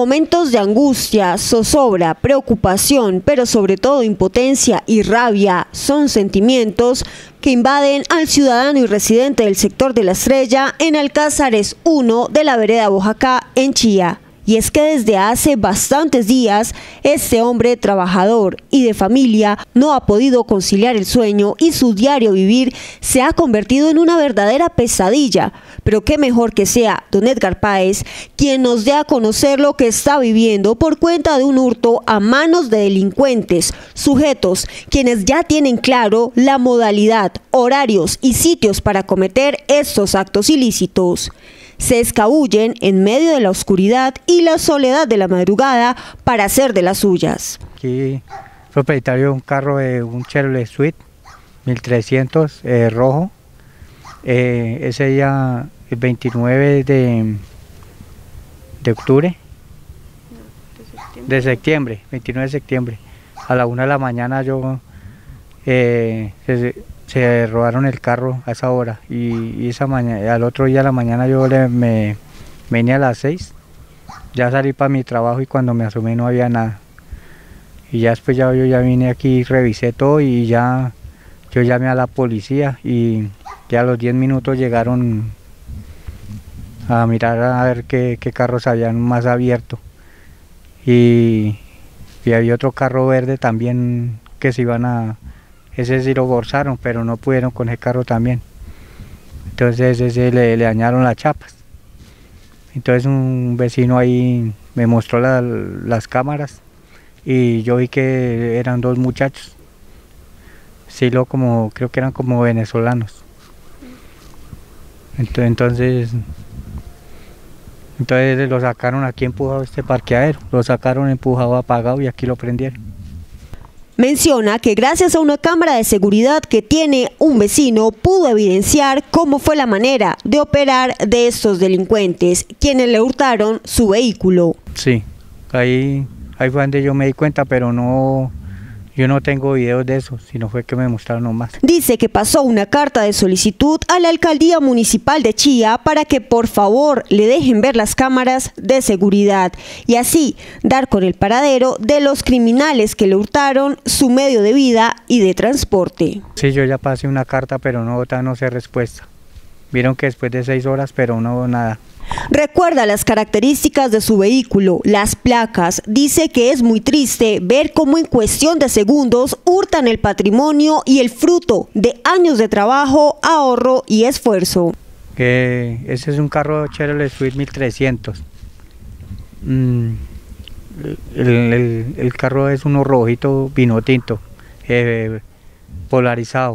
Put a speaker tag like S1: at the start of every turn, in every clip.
S1: Momentos de angustia, zozobra, preocupación, pero sobre todo impotencia y rabia son sentimientos que invaden al ciudadano y residente del sector de La Estrella en Alcázares 1 de la vereda Boyacá en Chía. Y es que desde hace bastantes días, este hombre trabajador y de familia no ha podido conciliar el sueño y su diario vivir se ha convertido en una verdadera pesadilla. Pero qué mejor que sea don Edgar Páez quien nos dé a conocer lo que está viviendo por cuenta de un hurto a manos de delincuentes, sujetos quienes ya tienen claro la modalidad, horarios y sitios para cometer estos actos ilícitos. Se escabullen en medio de la oscuridad y la soledad de la madrugada para hacer de las suyas.
S2: Aquí, propietario de un carro de un Chevrolet Suite 1300 rojo. Ese día, el 29 de octubre, de septiembre, 29 de septiembre, a la 1 de la mañana se robaron el carro a esa hora y esa mañana, al otro día a la mañana me venía a las 6, ya salí para mi trabajo y cuando me asomé no había nada. Y ya después yo ya vine aquí, revisé todo y yo llamé a la policía y ya a los 10 minutos llegaron a mirar a ver qué carros habían más abierto. Y había otro carro verde también que se iban a... Ese sí lo forzaron, pero no pudieron con ese carro también. Entonces ese le dañaron las chapas. Entonces un vecino ahí me mostró las cámaras y yo vi que eran dos muchachos. Sí, creo que eran como venezolanos. Entonces lo sacaron aquí empujado a este parqueadero. Lo sacaron empujado, apagado y aquí lo prendieron.
S1: Menciona que gracias a una cámara de seguridad que tiene un vecino pudo evidenciar cómo fue la manera de operar de estos delincuentes, quienes le hurtaron su vehículo.
S2: Sí, ahí fue donde yo me di cuenta, pero yo no tengo videos de eso, sino fue que me mostraron nomás.
S1: Dice que pasó una carta de solicitud a la Alcaldía Municipal de Chía para que por favor le dejen ver las cámaras de seguridad y así dar con el paradero de los criminales que le hurtaron su medio de vida y de transporte.
S2: Sí, yo ya pasé una carta, pero no sé respuesta. Vieron que después de 6 horas, pero no nada.
S1: Recuerda las características de su vehículo, las placas. Dice que es muy triste ver cómo en cuestión de segundos hurtan el patrimonio y el fruto de años de trabajo, ahorro y esfuerzo.
S2: Ese es un carro Chevrolet Suite 1300. El carro es uno rojito vino tinto, polarizado.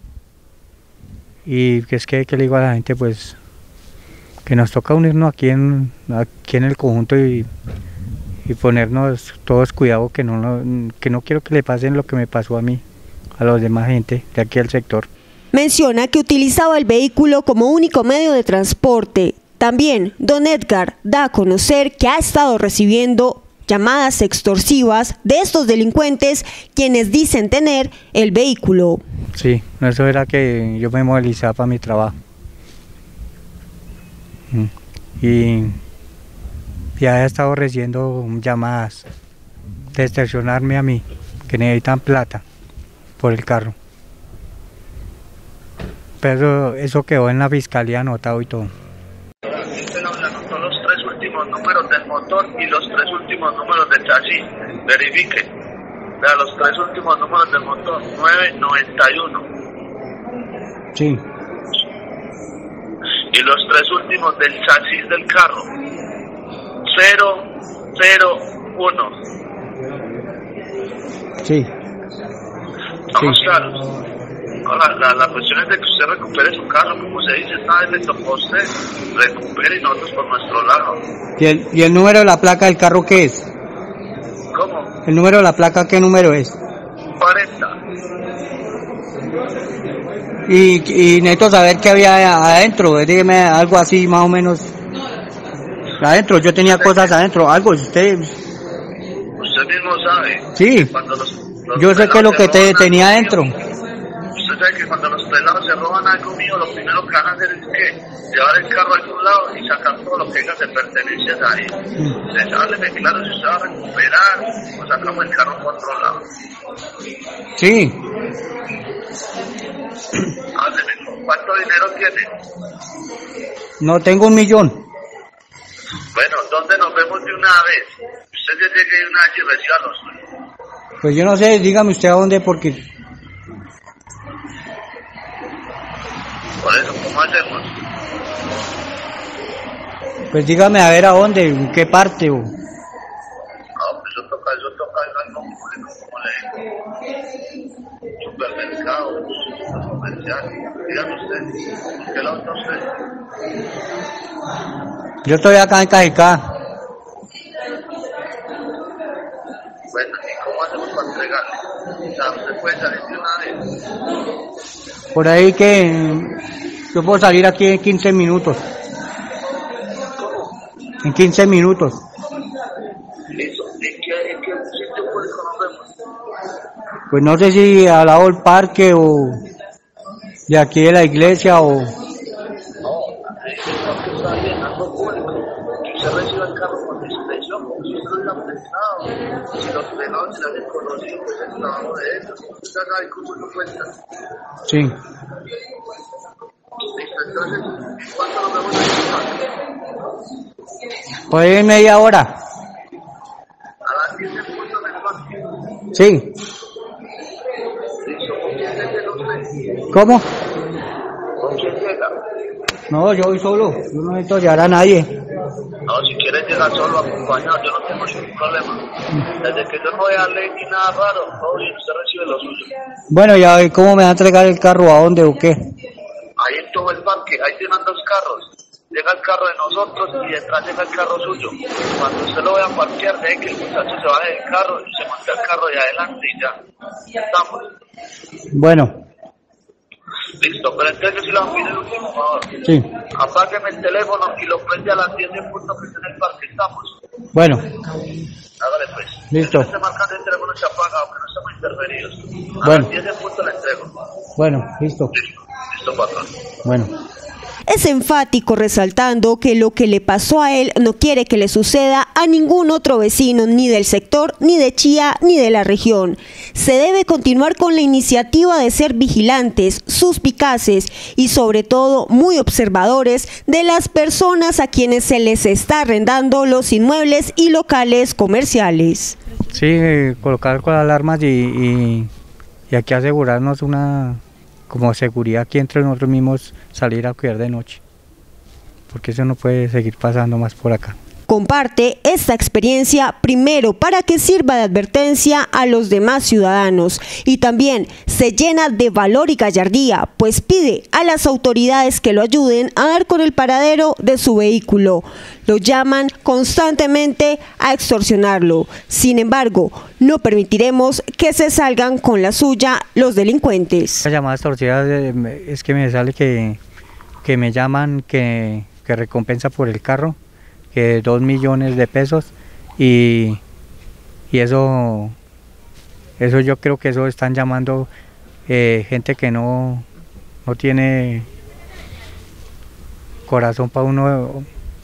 S2: Y es que le digo a la gente, pues, que nos toca unirnos aquí en el conjunto y ponernos todos cuidado, que no quiero que le pasen lo que me pasó a mí, a los demás gente de aquí del sector.
S1: Menciona que utilizaba el vehículo como único medio de transporte. También don Edgar da a conocer que ha estado recibiendo llamadas extorsivas de estos delincuentes quienes dicen tener el vehículo.
S2: Sí, eso era que yo me movilizaba para mi trabajo. Y ya he estado recibiendo llamadas de extorsionarme a mí, que necesitan plata por el carro. Pero eso quedó en la fiscalía anotado y todo.
S3: Anotó los 3 últimos números del motor y los 3 últimos números del chasis. Verifique. Vea los 3 últimos números del motor, 991.
S2: Sí.
S3: Y los 3 últimos del chasis del carro, 001.
S2: Sí.
S3: Vamos claros. La cuestión es de que usted recupere su carro, como se dice, esta vez le tocó a usted, recupere y nosotros por nuestro lado.
S2: ¿Y el número de la placa del carro qué es?
S3: ¿Cómo?
S2: ¿El número de la placa qué número es?
S3: 40.
S2: Y necesito saber qué había adentro, dígame algo así más o menos. Adentro, yo tenía cosas adentro, algo, usted
S3: Usted mismo sabe.
S2: Sí, yo sé qué es lo que tenía adentro.
S3: Usted usted sabe que cuando los pelados se roban algo mío, lo primero que van a hacer es que llevar el carro a algún lado y sacar todo lo que tenga de pertenencias ahí. Entonces, hábleme claro si usted va a recuperar o sacamos el carro por otro lado.
S2: Sí.
S3: Hábleme, ¿cuánto dinero tiene?
S2: No, tengo 1 millón.
S3: Bueno, ¿dónde nos vemos de una vez? Usted ya llegue de una vez y reciba los suyos.
S2: Pues yo no sé, dígame usted a dónde, porque...
S3: Por eso, ¿cómo hacemos?
S2: Pues dígame a ver a dónde, en qué parte.
S3: No, pues eso toca algo público, como le digo. Supermercado, comercial. Dígame usted, ¿por qué la otra usted?
S2: Yo estoy acá en Cajicá.
S3: Bueno, ¿y cómo hacemos para entregarle? O sea, ¿usted puede salir de una vez?
S2: Por ahí que yo puedo salir aquí en 15 minutos. En 15 minutos.
S3: Listo. ¿En qué sitio público nos vemos?
S2: Pues no sé si al lado del parque o de aquí de la iglesia o...
S3: No, porque está bien, algo público. Que usted reciba el carro con discreción, porque si usted lo ha pensado, si los pelados se lo han conocido, pues es el trabajo de ellos. Usted sabe cómo lo cuentan.
S2: Sí.
S3: Listo, entonces, ¿cuánto nos vemos en el parque?
S2: Por ahí en media hora.
S3: A las 10 en punto en el parque.
S2: Sí.
S3: Listo, ¿con quién se llega usted?
S2: ¿Cómo?
S3: ¿Con quién llega?
S2: No, yo voy solo. Yo no necesito llevar a nadie.
S3: No, si quieres llegar solo acompañado, yo no tengo ningún problema. Desde que yo no voy a darle ni nada raro, todo bien, usted recibe lo suyo.
S2: Bueno, ya, ¿cómo me va a entregar el carro? ¿A dónde o qué?
S3: Ahí en todo el parque, ahí tienen 2 carros. Llega el carro de nosotros y detrás llega el carro suyo. Cuando usted lo vea parquear, deje que el muchacho se baje del carro y se monte al carro de adelante y ya. Estamos.
S2: Bueno.
S3: Listo, pero entonces yo sí le voy a pedir el último favor.
S2: Sí.
S3: Apágueme el teléfono y lo prende a las 10 en punto que esté en el parque. Estamos.
S2: Bueno.
S3: Hágale pues.
S2: Listo.
S3: Este marcando el teléfono se apaga, aunque no estamos interferidos. A
S2: Bueno.
S3: las 10 en punto le entrego.
S2: Bueno, listo.
S3: Listo, patrón.
S2: Bueno.
S1: Es enfático resaltando que lo que le pasó a él no quiere que le suceda a ningún otro vecino ni del sector, ni de Chía, ni de la región. Se debe continuar con la iniciativa de ser vigilantes, suspicaces y sobre todo muy observadores de las personas a quienes se les está arrendando los inmuebles y locales comerciales.
S2: Sí, colocar con alarmas y aquí asegurarnos una como seguridad aquí entre nosotros mismos, salir a cuidar de noche, porque eso no puede seguir pasando más por acá.
S1: Comparte esta experiencia primero para que sirva de advertencia a los demás ciudadanos y también se llena de valor y gallardía, pues pide a las autoridades que lo ayuden a dar con el paradero de su vehículo. Lo llaman constantemente a extorsionarlo. Sin embargo, no permitiremos que se salgan con la suya los delincuentes.
S2: Las llamadas torcidas es que me sale que me llaman que recompensa por el carro, que 2 millones de pesos y eso yo creo que eso están llamando gente que no tiene corazón para uno.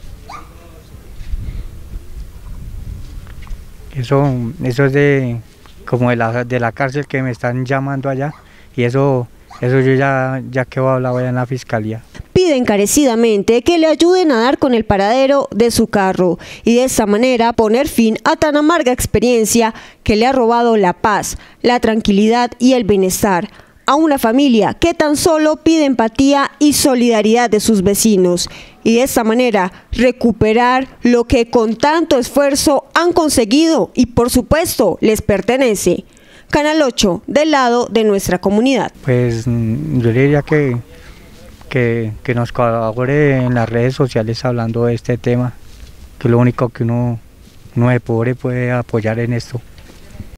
S2: Eso es de la cárcel que me están llamando allá y eso yo ya quedó hablado allá en la fiscalía.
S1: Pide encarecidamente que le ayuden a dar con el paradero de su carro y de esta manera poner fin a tan amarga experiencia que le ha robado la paz, la tranquilidad y el bienestar a una familia que tan solo pide empatía y solidaridad de sus vecinos y de esta manera recuperar lo que con tanto esfuerzo han conseguido y por supuesto les pertenece. Canal 8, del lado de nuestra comunidad.
S2: Pues yo diría que nos colabore en las redes sociales hablando de este tema, que es lo único que uno de pobre puede apoyar en esto.